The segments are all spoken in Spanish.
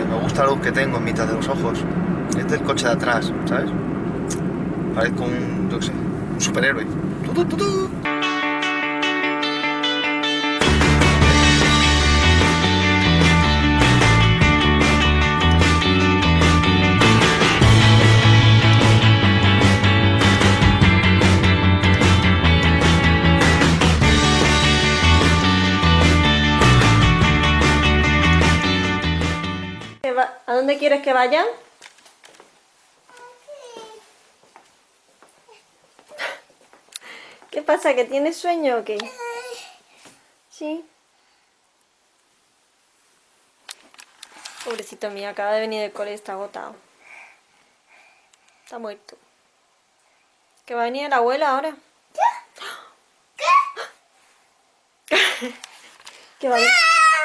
me gusta la luz que tengo en mitad de los ojos. Es del coche de atrás, ¿sabes? Parezco un, yo qué sé, un superhéroe. ¡Tu, tu, tu, tu! ¿A dónde quieres que vaya? ¿Qué pasa? ¿Que tienes sueño o qué? Sí. Pobrecito mío, acaba de venir del cole y está agotado. Está muerto. ¿Que va a venir la abuela ahora? ¿Qué? ¿Qué va a venir?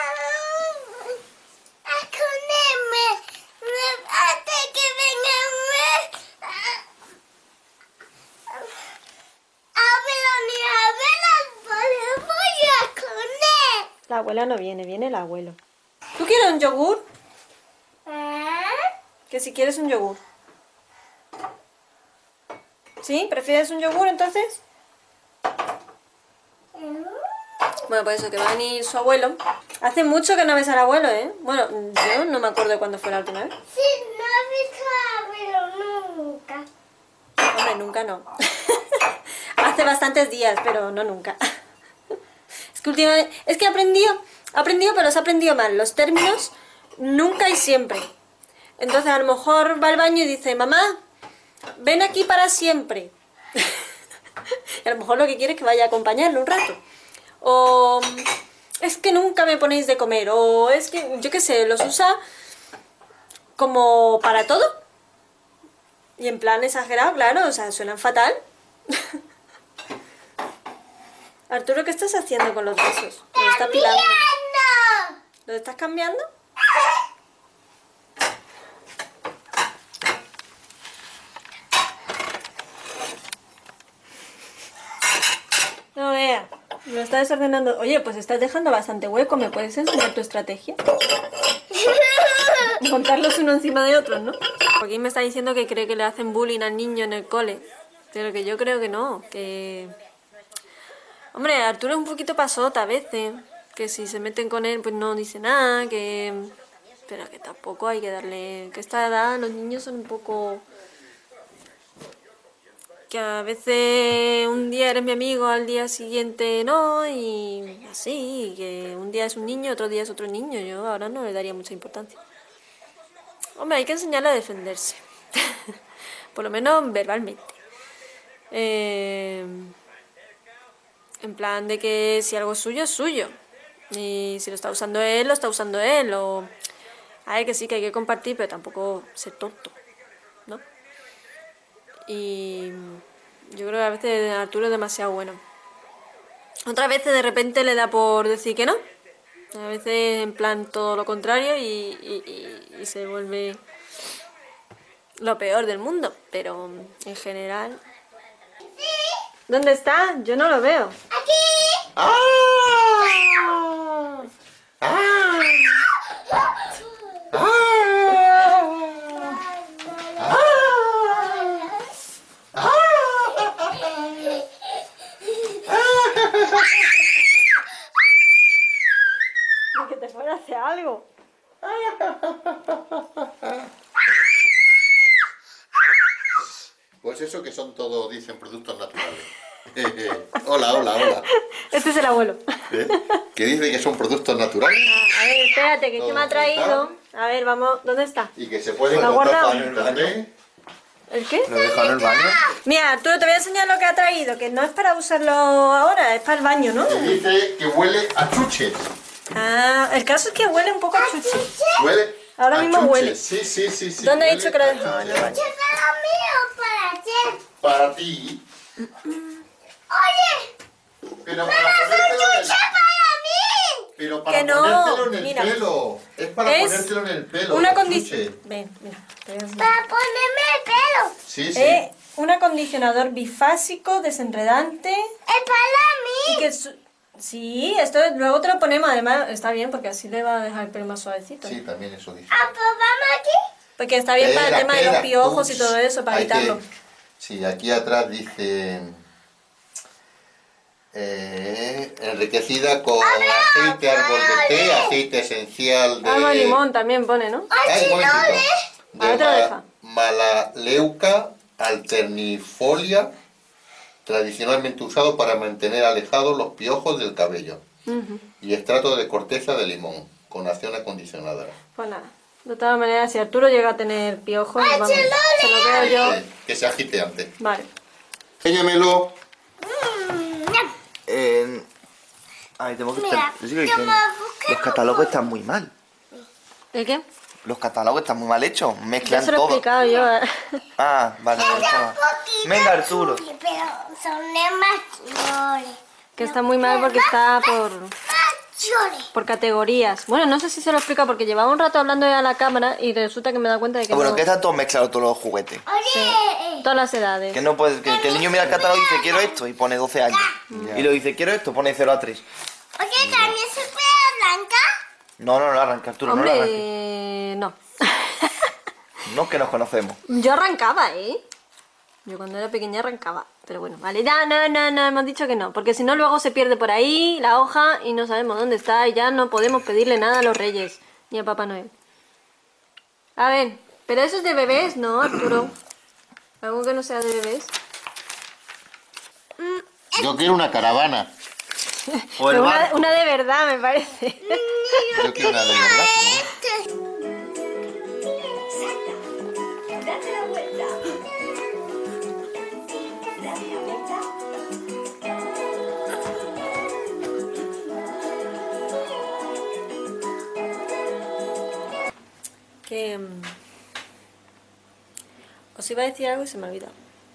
La abuela no viene, viene el abuelo. ¿Tú quieres un yogur? Que si quieres un yogur. ¿Sí? ¿Prefieres un yogur entonces? Bueno, pues eso, que va a venir su abuelo. Hace mucho que no ves al abuelo, ¿eh? Bueno, yo no me acuerdo de cuándo fue la última vez. Sí, no he visto al abuelo nunca. Hombre, nunca no. Hace bastantes días, pero no nunca. Es que últimamente... Es que he aprendido, pero los he aprendido mal. Los términos nunca y siempre. Entonces a lo mejor va al baño y dice, mamá, ven aquí para siempre. Y a lo mejor lo que quiere es que vaya a acompañarlo un rato. O es que nunca me ponéis de comer. O es que, yo qué sé, los usa como para todo. Y en plan exagerado, claro, o sea, suenan fatal. Arturo, ¿qué estás haciendo con los besos? ¿Lo está pilando? ¿Lo estás cambiando? No vea, lo está desordenando. Oye, pues estás dejando bastante hueco. ¿Me puedes enseñar tu estrategia? Montarlos uno encima de otros, ¿no? Joaquín me está diciendo que cree que le hacen bullying al niño en el cole. Pero que yo creo que no, que... Hombre, Arturo es un poquito pasota a veces. Que si se meten con él, pues no dice nada, que... Pero que tampoco hay que darle... Que a esta edad los niños son un poco... Que a veces un día eres mi amigo, al día siguiente no, y así, y que un día es un niño, otro día es otro niño. Yo ahora no le daría mucha importancia. Hombre, hay que enseñarle a defenderse. Por lo menos verbalmente. En plan de que si algo es suyo, es suyo. Y si lo está usando él, lo está usando él. O... A ver, que sí, que hay que compartir, pero tampoco ser tonto, ¿no? Y yo creo que a veces Arturo es demasiado bueno. Otras veces de repente le da por decir que no. A veces en plan todo lo contrario y se vuelve lo peor del mundo. Pero en general... ¿Dónde está? Yo no lo veo. ¡Aquí! ¡Ah! ¡Ah! Que te fuera a hacer algo. Pues eso que son todo, dicen, productos naturales. Hola, hola, hola. Este es el abuelo. ¿Eh? Que dice que son productos naturales. A ver, espérate, que me ha traído. A ver, vamos, ¿dónde está? Y que se pueden ¿Lo ha cortar guardado? en el baño. ¿El qué? ¿Lo dejan en el baño? Mira, Arturo, te voy a enseñar lo que ha traído, que no es para usarlo ahora, es para el baño, ¿no? Y dice que huele a chuches. Ah, el caso es que huele un poco a chuche. ¿Huele? Ahora a mismo chuches. huele. Sí, sí, sí, sí. ¿Dónde ha huele dicho que lo a dejaba? En el chuches. baño. ¿Qué para mí o para ti? Para ti. Oye, Pero ¡me para das un ponértelo en el... chuche para mí! Pero para Que no, ponértelo en el mira. pelo. Es para Es ponértelo en el pelo. una el condición. chuche. Ven, mira, te voy a enseñar. Para ponerme el pelo. Sí, sí. Un acondicionador bifásico, desenredante. Es para Y mí. que sí, esto luego te lo ponemos, además está bien porque así le va a dejar el pelo más suavecito. Sí, también eso dice. A papá Porque está bien para el tema de los piojos y todo eso, para evitarlo. Sí, aquí atrás dice... enriquecida con aceite árbol de té, aceite esencial de... Árbol de limón también pone, ¿no? Ay, Ahora te lo deja. Malaleuca alternifolia, tradicionalmente usado para mantener alejados los piojos del cabello. Y extracto de corteza de limón, con acción acondicionadora. Pues nada, de todas maneras, si Arturo llega a tener piojos, vamos, se lo veo yo. Sí, que se agite antes. Vale. Enséñamelo. Ay, tengo que Mira, estar... Yo sigo diciendo, los catálogos están muy mal. ¿El qué? Los catálogos están muy mal hechos. Ya Mezclan se lo he todo. explicado yo. Ah, vale. Venga, Arturo. Pero son de mayores. Que está muy mal porque está Mayores. por categorías. Bueno, no sé si se lo explica porque llevaba un rato hablando a la cámara y resulta que me he dado cuenta de que Bueno, no. que están todos mezclados todos los juguetes. Oye, Todas las edades. Que no puede, que el niño mira el catálogo y dice quiero esto y pone 12 años. Y luego dice quiero esto, pone 0 a 3. oye, ¿también se puede arrancar? No, no, no arranca, Arturo, no lo arranques. Hombre, no. No que nos conocemos. Yo arrancaba, ¿eh? Yo cuando era pequeña arrancaba. Pero bueno, vale, ya, no, hemos dicho que no. Porque si no, luego se pierde por ahí la hoja y no sabemos dónde está y ya no podemos pedirle nada a los reyes ni a Papá Noel. A ver, pero eso es de bebés, ¿no, Arturo? ¿Algo que no sea de bebés? Yo quiero una caravana. O el Pero barco. una de verdad, me parece. Yo quiero una de verdad. Date la vuelta. Date la vuelta. Que... os iba a decir algo y se me ha olvidado.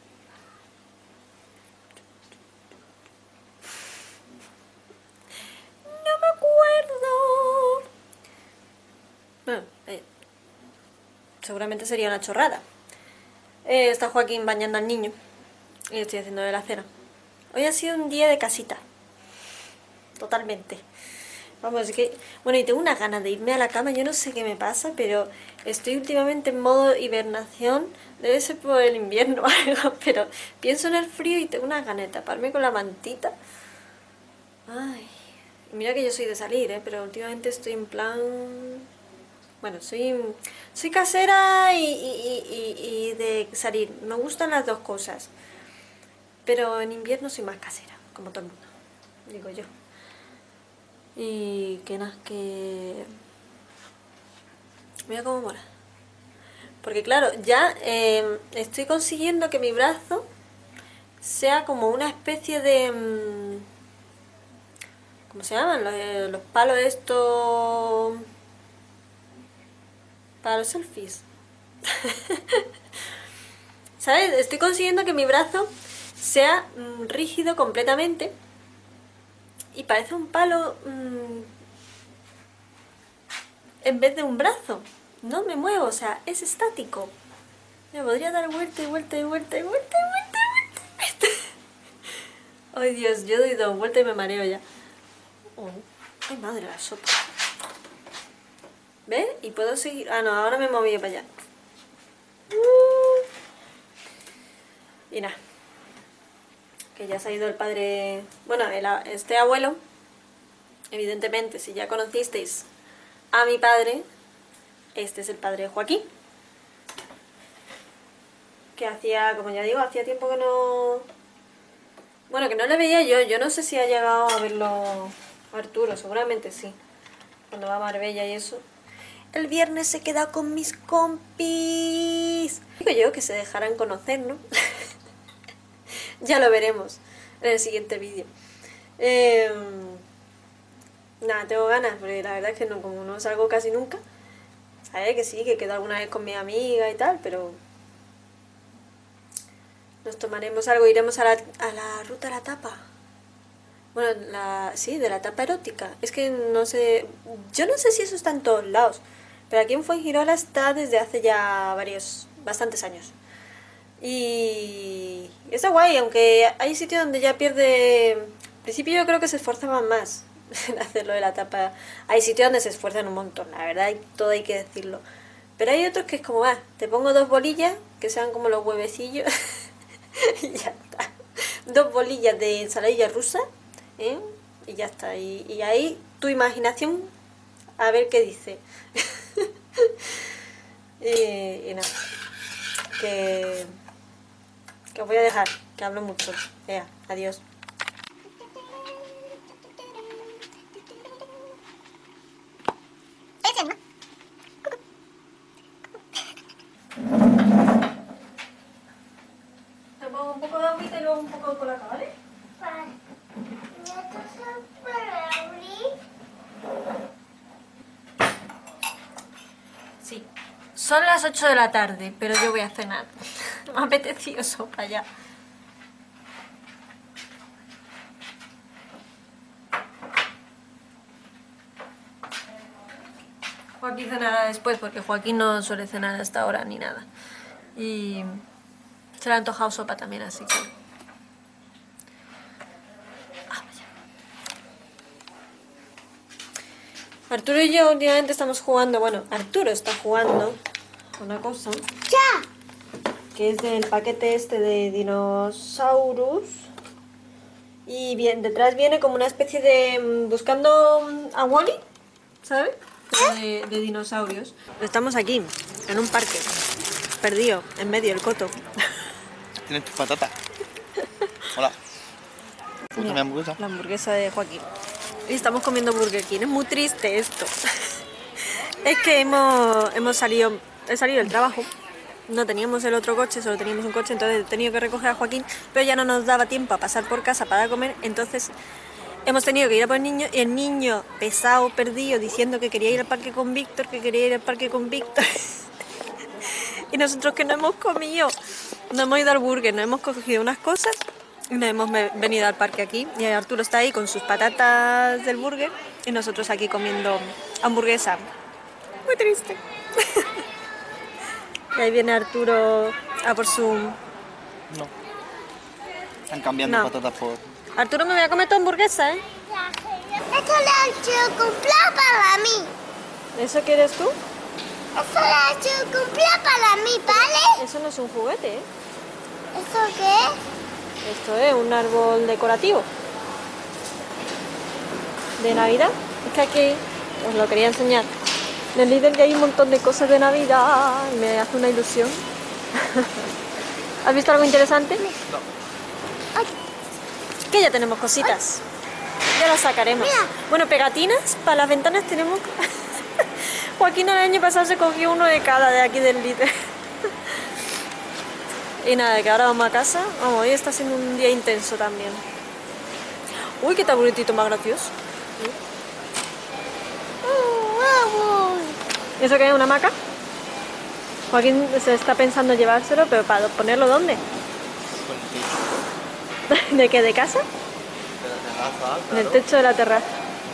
No me acuerdo. Bueno, seguramente sería una chorrada. Está Joaquín bañando al niño y le estoy haciendo de la cena. Hoy ha sido un día de casita. Totalmente. Vamos, es que... Bueno, y tengo unas ganas de irme a la cama. Yo no sé qué me pasa, pero estoy últimamente en modo hibernación. Debe ser por el invierno o algo, pero pienso en el frío y tengo unas ganas de taparme con la mantita. Ay, y mira que yo soy de salir, pero últimamente estoy en plan... Bueno, soy casera y de salir. Me gustan las dos cosas. Pero en invierno soy más casera, como todo el mundo, digo yo. Y que nada, que... Mira cómo mola. Porque claro, ya estoy consiguiendo que mi brazo sea como una especie de... ¿Cómo se llaman? Los palos estos... Para los selfies. ¿Sabes? Estoy consiguiendo que mi brazo sea rígido completamente. Y parece un palo en vez de un brazo. No me muevo, o sea, es estático. Me podría dar vuelta y vuelta y vuelta y vuelta y vuelta y vuelta. Ay Dios, yo doy 2 vueltas y me mareo ya. Oh, ay madre, la sopa. ¿Ves? Y puedo seguir... Ah, no, ahora me he movido para allá. Y nada. Que ya se ha ido el padre... Bueno, este abuelo, evidentemente, si ya conocisteis a mi padre, este es el padre de Joaquín. Que hacía, como ya digo, hacía tiempo que no... Bueno, que no le veía yo. Yo no sé si ha llegado a verlo Arturo, seguramente sí. Cuando va a Marbella y eso. El viernes se queda con mis compis. Digo yo que se dejarán conocer, ¿no? Ya lo veremos en el siguiente vídeo. Nada, tengo ganas, porque la verdad es que no, como no salgo casi nunca. Sabes que sí, que quedo alguna vez con mi amiga y tal, pero... Nos tomaremos algo, iremos a la ruta de la tapa. Bueno, sí, de la tapa erótica. Es que no sé... Yo no sé si eso está en todos lados. Pero aquí en Fuengirola está desde hace ya bastantes años. Y está guay, aunque hay sitios donde ya pierde... Al principio yo creo que se esforzaban más en hacerlo de la tapa. Hay sitios donde se esfuerzan un montón, la verdad, todo hay que decirlo. Pero hay otros que es como, te pongo 2 bolillas, que sean como los huevecillos, y ya está. 2 bolillas de ensaladilla rusa, ¿eh? Y ya está. Y ahí tu imaginación, a ver qué dice. y nada. Que os voy a dejar, que hablo mucho. Adiós. Te pongo un poco de agüita y luego un poco de colaca, ¿vale? Vale. ¿Y estos son para abrir? Sí. Son las 8 de la tarde, pero yo voy a cenar. Me ha apetecido sopa ya. Joaquín cenará después porque Joaquín no suele cenar hasta ahora ni nada. Y se le ha antojado sopa también, así que... Arturo y yo últimamente estamos jugando, bueno, Arturo está jugando una cosa que es del paquete este de dinosaurus y bien, detrás viene como una especie de buscando a Wally, ¿sabes? De dinosaurios. Estamos aquí, en un parque, perdido, en medio del coto. Tienes tus patatas. Hola. ¿Gusta mi hamburguesa? La hamburguesa de Joaquín. Y estamos comiendo Burger King. Es muy triste esto. Es que hemos salido... He salido del trabajo. No teníamos el otro coche, solo teníamos un coche. Entonces he tenido que recoger a Joaquín. Pero ya no nos daba tiempo a pasar por casa para comer. Entonces hemos tenido que ir a por el niño. Y el niño pesado, perdido, diciendo que quería ir al parque con Víctor. Que quería ir al parque con Víctor. Y nosotros que no hemos comido. No hemos ido al burger. Nos hemos cogido unas cosas. Y nos hemos venido al parque aquí y Arturo está ahí con sus patatas del burger y nosotros aquí comiendo hamburguesa. Muy triste. Y ahí viene Arturo a por su... No. Están cambiando patatas por... Arturo, me voy a comer tu hamburguesa, ¿eh? Esto lo he hecho cumpleaños para mí. ¿Eso quieres tú? Esto lo he hecho cumpleaños para mí, ¿vale? Eso no es un juguete, ¿eh? ¿Eso qué es? Esto es un árbol decorativo de Navidad. Es que aquí os lo quería enseñar. En el Lidl que hay un montón de cosas de Navidad y me hace una ilusión. ¿Has visto algo interesante? No. Ay, que ya tenemos cositas. Ya las sacaremos. Mira. Bueno, pegatinas para las ventanas tenemos. Joaquín el año pasado se cogió uno de cada de aquí del Lidl. Y nada, que ahora vamos a casa. Vamos, hoy está siendo un día intenso también. Uy, qué taburetito más gracioso. ¿Y eso qué es? ¿Una hamaca? Joaquín se está pensando llevárselo, pero ¿para ponerlo dónde? Con el techo. ¿De qué? ¿De casa? De la terraza, En el techo de la terraza.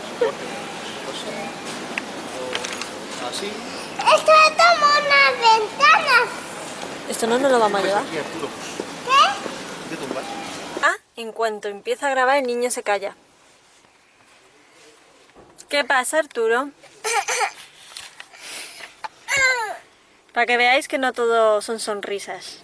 Así. Esto es como unas ventanas. Esto no nos lo vamos a llevar. Aquí, Arturo. ¿Qué? De tumbar. Ah, en cuanto empieza a grabar el niño se calla. ¿Qué pasa, Arturo? Para que veáis que no todo son sonrisas.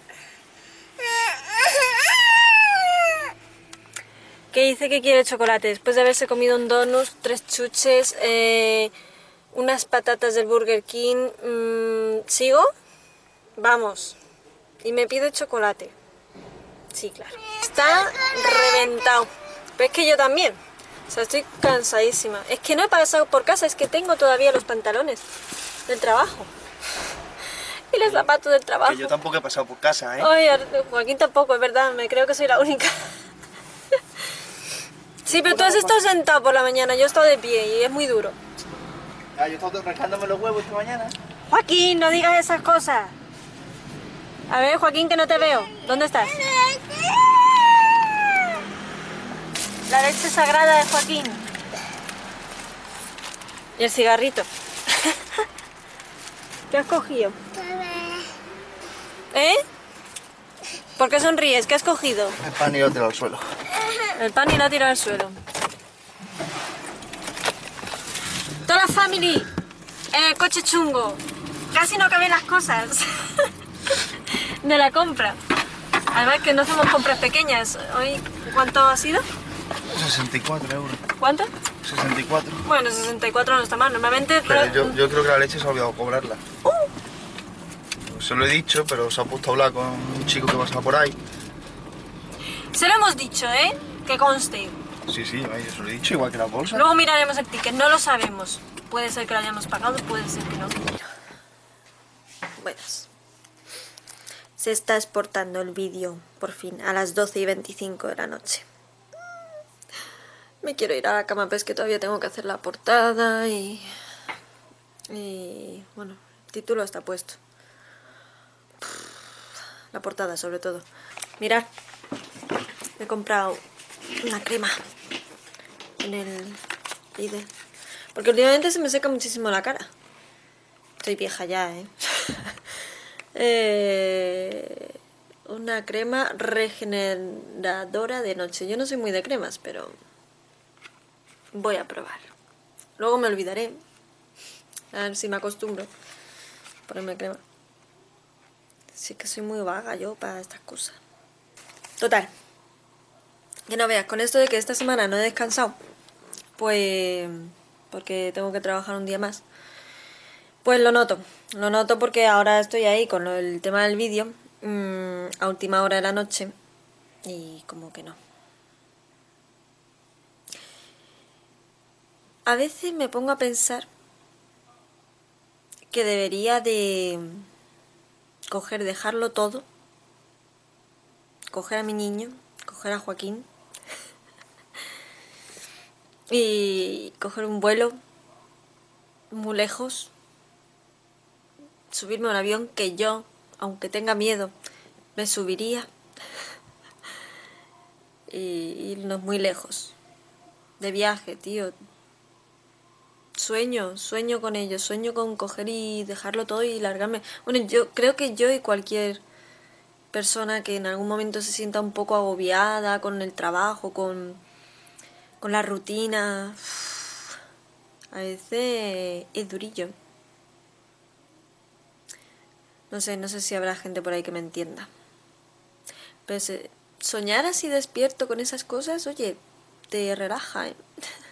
Que dice que quiere chocolate después de haberse comido un donut, 3 chuches, unas patatas del Burger King. ¿Sigo? Vamos. Y me pide chocolate. Sí, claro. Está reventado. Pero es que yo también. O sea, estoy cansadísima. Es que no he pasado por casa, es que tengo todavía los pantalones del trabajo. Y los zapatos del trabajo. Que yo tampoco he pasado por casa, ¿eh? Ay, Joaquín tampoco, es verdad. Me creo que soy la única. Sí, pero tú has estado sentado por la mañana. Yo he estado de pie y es muy duro. Ah, yo he estado rascándome los huevos esta mañana. Joaquín, no digas esas cosas. A ver, Joaquín, que no te veo. ¿Dónde estás? La leche sagrada de Joaquín. Y el cigarrito. ¿Qué has cogido? ¿Eh? ¿Por qué sonríes? ¿Qué has cogido? El pan y lo tiro al suelo. El pan y lo ha tirado al suelo. Toda la family en el coche chungo. casi no caben las cosas de la compra. Además que no hacemos compras pequeñas. Hoy, ¿cuánto ha sido? 64 euros. ¿Cuánto? 64. Bueno, 64 no está mal. Normalmente... Pero yo creo que la leche se ha olvidado cobrarla. Se lo he dicho, pero se ha puesto a hablar con un chico que pasaba por ahí. Se lo hemos dicho, ¿eh? Que conste. Sí, sí, yo se lo he dicho, igual que la bolsa. Luego miraremos el ticket, no lo sabemos. Puede ser que lo hayamos pagado, puede ser que no. Buenas. Se está exportando el vídeo, por fin, a las 12:25 de la noche. Me quiero ir a la cama, pero es que todavía tengo que hacer la portada y bueno, el título está puesto. La portada, sobre todo. Mirad, he comprado una crema en el Lidl. Porque últimamente se me seca muchísimo la cara. Estoy vieja ya, una crema regeneradora de noche. Yo no soy muy de cremas, pero voy a probar. Luego me olvidaré. A ver si me acostumbro a ponerme crema. Sí que soy muy vaga yo para estas cosas. Total. Que no veas, con esto de que esta semana no he descansado, pues porque tengo que trabajar un día más, pues lo noto porque ahora estoy ahí con el tema del vídeo a última hora de la noche y como que no. A veces me pongo a pensar que debería de dejarlo todo, coger a mi niño, coger a Joaquín y coger un vuelo muy lejos, subirme a un avión que yo, aunque tenga miedo, me subiría y irnos muy lejos de viaje, tío. Sueño con ello, sueño con coger y dejarlo todo y largarme. Bueno, yo creo que yo y cualquier persona que en algún momento se sienta un poco agobiada con el trabajo, con la rutina, a veces es durillo. No sé si habrá gente por ahí que me entienda. Pero soñar así despierto con esas cosas, oye, te relaja, ¿eh?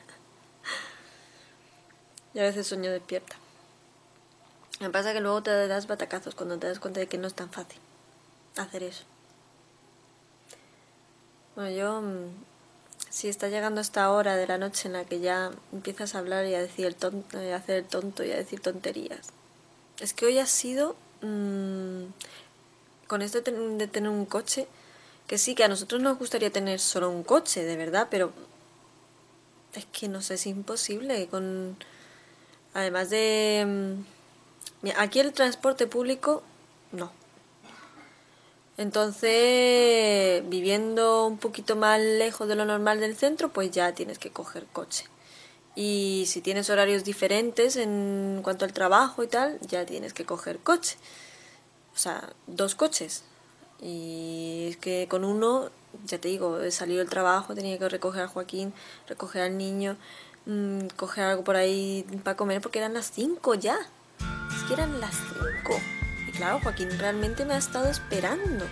Y a veces sueño despierta. Me pasa que luego te das batacazos cuando te das cuenta de que no es tan fácil hacer eso. Bueno, yo... si está llegando esta hora de la noche en la que ya empiezas a hablar y a decir a hacer el tonto y a decir tonterías. Es que hoy ha sido... con esto de tener un coche, que sí, que a nosotros nos gustaría tener solo un coche, de verdad, pero... es que no sé, es imposible con... Además de... aquí el transporte público, no. Entonces, viviendo un poquito más lejos de lo normal del centro, pues ya tienes que coger coche. Y si tienes horarios diferentes en cuanto al trabajo y tal, ya tienes que coger coche. O sea, 2 coches. Y es que con uno, ya te digo, he salido del trabajo, tenía que recoger a Joaquín, recoger al niño... coger algo por ahí para comer porque eran las 5 ya. Es que eran las 5. Y claro, Joaquín realmente me ha estado esperando.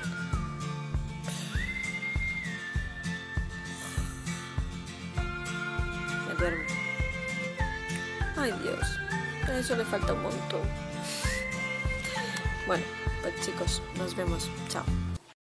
Me duermo. Ay, Dios. A eso le falta un montón. Bueno, pues chicos, nos vemos. Chao.